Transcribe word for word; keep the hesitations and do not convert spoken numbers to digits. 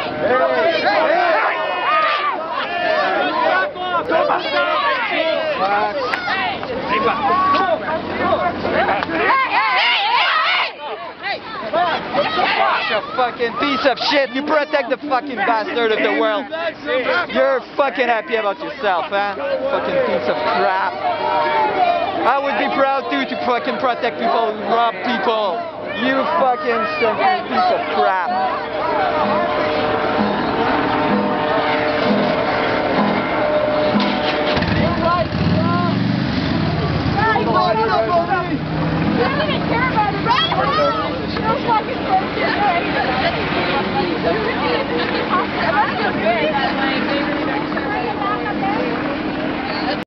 You fucking piece of shit. You protect the fucking bastard of the world. You're fucking happy about yourself, huh? Fucking piece of crap. I would be proud too to fucking protect people who rob people. You fucking stinking piece of crap. I don't care about it, right?